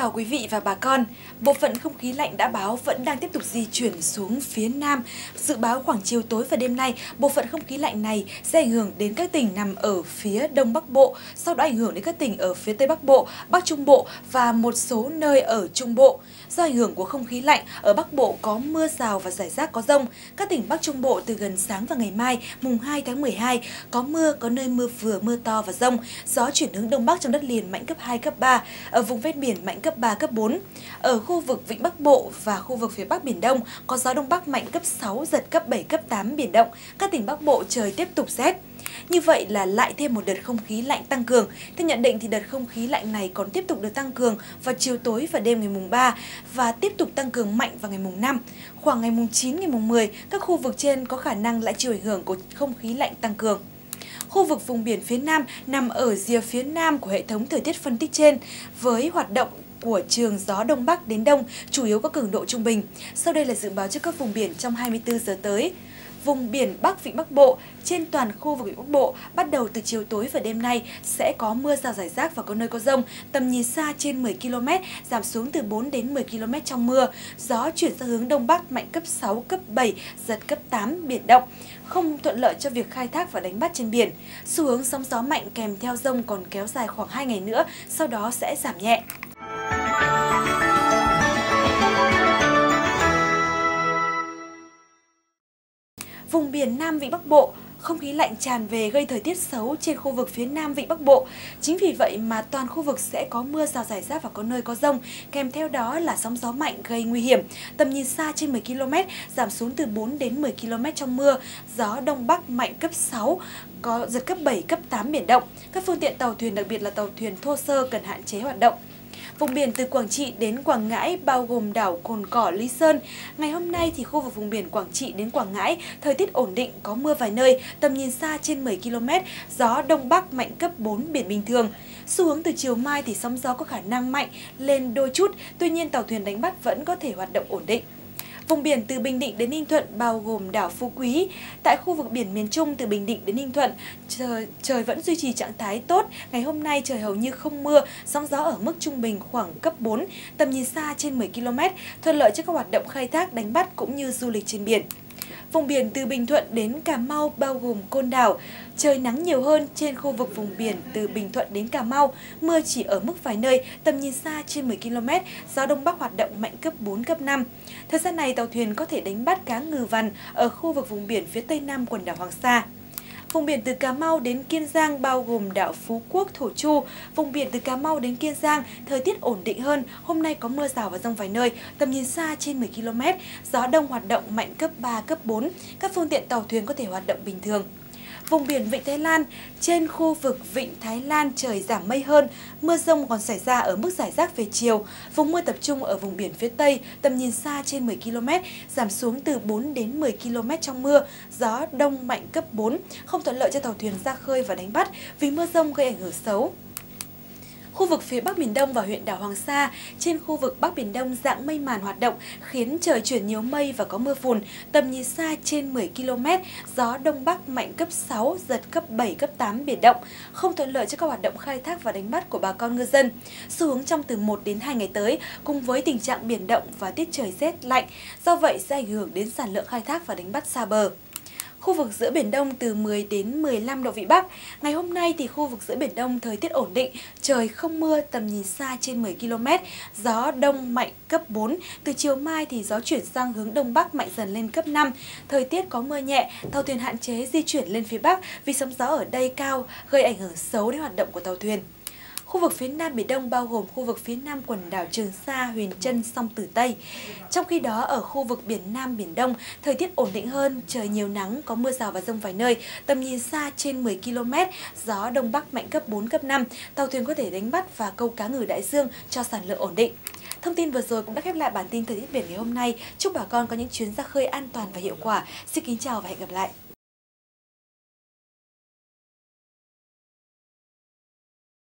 chào quý vị và bà con. Bộ phận không khí lạnh đã báo vẫn đang tiếp tục di chuyển xuống phía Nam. Dự báo khoảng chiều tối và đêm nay, bộ phận không khí lạnh này sẽ ảnh hưởng đến các tỉnh nằm ở phía Đông Bắc Bộ, sau đó ảnh hưởng đến các tỉnh ở phía Tây Bắc Bộ, Bắc Trung Bộ và một số nơi ở Trung Bộ. Do ảnh hưởng của không khí lạnh, ở Bắc Bộ có mưa rào và rải rác có dông. Các tỉnh Bắc Trung Bộ từ gần sáng và ngày mai, mùng 2 tháng 12, có mưa, có nơi mưa vừa, mưa to và dông. Gió chuyển hướng Đông Bắc trong đất liền mạnh cấp 2, cấp 3, ở vùng ven biển mạnh cấp 3, cấp 4. Ở khu vực Vịnh Bắc Bộ và khu vực phía Bắc Biển Đông có gió Đông Bắc mạnh cấp 6, giật cấp 7, cấp 8 biển động. Các tỉnh Bắc Bộ trời tiếp tục rét. Như vậy là lại thêm một đợt không khí lạnh tăng cường. Theo nhận định thì đợt không khí lạnh này còn tiếp tục được tăng cường vào chiều tối và đêm ngày mùng 3 và tiếp tục tăng cường mạnh vào ngày mùng 5. Khoảng ngày mùng 9, ngày mùng 10, các khu vực trên có khả năng lại chịu ảnh hưởng của không khí lạnh tăng cường. Khu vực vùng biển phía Nam nằm ở rìa phía Nam của hệ thống thời tiết phân tích trên với hoạt động của trường gió Đông Bắc đến Đông chủ yếu có cường độ trung bình. Sau đây là dự báo cho các vùng biển trong 24 giờ tới. Vùng biển Bắc Vịnh Bắc Bộ, trên toàn khu vực Vịnh Bắc Bộ, bắt đầu từ chiều tối và đêm nay sẽ có mưa rào rải rác và có nơi có dông, tầm nhìn xa trên 10 km, giảm xuống từ 4 đến 10 km trong mưa. Gió chuyển sang hướng Đông Bắc mạnh cấp 6, cấp 7, giật cấp 8, biển động, không thuận lợi cho việc khai thác và đánh bắt trên biển. Xu hướng sóng gió mạnh kèm theo dông còn kéo dài khoảng 2 ngày nữa, sau đó sẽ giảm nhẹ. Vùng biển Nam Vịnh Bắc Bộ, không khí lạnh tràn về gây thời tiết xấu trên khu vực phía Nam Vịnh Bắc Bộ. Chính vì vậy mà toàn khu vực sẽ có mưa rào rải rác và có nơi có dông, kèm theo đó là sóng gió mạnh gây nguy hiểm. Tầm nhìn xa trên 10 km, giảm xuống từ 4 đến 10 km trong mưa. Gió Đông Bắc mạnh cấp 6, có giật cấp 7, cấp 8 biển động. Các phương tiện tàu thuyền, đặc biệt là tàu thuyền thô sơ cần hạn chế hoạt động. Vùng biển từ Quảng Trị đến Quảng Ngãi bao gồm đảo Cồn Cỏ, Lý Sơn. Ngày hôm nay thì khu vực vùng biển Quảng Trị đến Quảng Ngãi thời tiết ổn định, có mưa vài nơi, tầm nhìn xa trên 10 km, gió Đông Bắc mạnh cấp 4, biển bình thường. Xu hướng từ chiều mai thì sóng gió có khả năng mạnh lên đôi chút, tuy nhiên tàu thuyền đánh bắt vẫn có thể hoạt động ổn định. Vùng biển từ Bình Định đến Ninh Thuận bao gồm đảo Phú Quý. Tại khu vực biển miền Trung từ Bình Định đến Ninh Thuận, trời vẫn duy trì trạng thái tốt. Ngày hôm nay trời hầu như không mưa, sóng gió ở mức trung bình khoảng cấp 4, tầm nhìn xa trên 10 km, thuận lợi cho các hoạt động khai thác, đánh bắt cũng như du lịch trên biển. Vùng biển từ Bình Thuận đến Cà Mau bao gồm Côn Đảo, trời nắng nhiều hơn trên khu vực vùng biển từ Bình Thuận đến Cà Mau, mưa chỉ ở mức vài nơi, tầm nhìn xa trên 10 km, gió Đông Bắc hoạt động mạnh cấp 4, cấp 5. Thời gian này tàu thuyền có thể đánh bắt cá ngừ vằn ở khu vực vùng biển phía Tây Nam quần đảo Hoàng Sa. Vùng biển từ Cà Mau đến Kiên Giang bao gồm đảo Phú Quốc, Thổ Chu. Vùng biển từ Cà Mau đến Kiên Giang, thời tiết ổn định hơn, hôm nay có mưa rào và dông vài nơi, tầm nhìn xa trên 10 km, gió đông hoạt động mạnh cấp 3, cấp 4, các phương tiện tàu thuyền có thể hoạt động bình thường. Vùng biển Vịnh Thái Lan, trên khu vực Vịnh Thái Lan trời giảm mây hơn, mưa dông còn xảy ra ở mức rải rác về chiều. Vùng mưa tập trung ở vùng biển phía Tây, tầm nhìn xa trên 10 km, giảm xuống từ 4 đến 10 km trong mưa, gió đông mạnh cấp 4, không thuận lợi cho tàu thuyền ra khơi và đánh bắt vì mưa dông gây ảnh hưởng xấu. Khu vực phía Bắc Biển Đông và huyện đảo Hoàng Sa, trên khu vực Bắc Biển Đông dạng mây màn hoạt động khiến trời chuyển nhiều mây và có mưa phùn, tầm nhìn xa trên 10 km, gió Đông Bắc mạnh cấp 6, giật cấp 7, cấp 8 biển động, không thuận lợi cho các hoạt động khai thác và đánh bắt của bà con ngư dân. Xu hướng trong từ 1 đến 2 ngày tới cùng với tình trạng biển động và tiết trời rét lạnh, do vậy sẽ ảnh hưởng đến sản lượng khai thác và đánh bắt xa bờ. Khu vực giữa Biển Đông từ 10 đến 15 độ Vĩ Bắc. Ngày hôm nay thì khu vực giữa Biển Đông thời tiết ổn định, trời không mưa, tầm nhìn xa trên 10 km, gió đông mạnh cấp 4. Từ chiều mai thì gió chuyển sang hướng Đông Bắc mạnh dần lên cấp 5. Thời tiết có mưa nhẹ, tàu thuyền hạn chế di chuyển lên phía Bắc vì sóng gió ở đây cao gây ảnh hưởng xấu đến hoạt động của tàu thuyền. Khu vực phía Nam Biển Đông bao gồm khu vực phía Nam quần đảo Trường Sa, Huyền Trân, Song Tử Tây. Trong khi đó, ở khu vực biển Nam Biển Đông, thời tiết ổn định hơn, trời nhiều nắng, có mưa rào và dông vài nơi, tầm nhìn xa trên 10 km, gió Đông Bắc mạnh cấp 4, cấp 5, tàu thuyền có thể đánh bắt và câu cá ngừ đại dương cho sản lượng ổn định. Thông tin vừa rồi cũng đã khép lại bản tin thời tiết biển ngày hôm nay. Chúc bà con có những chuyến ra khơi an toàn và hiệu quả. Xin kính chào và hẹn gặp lại.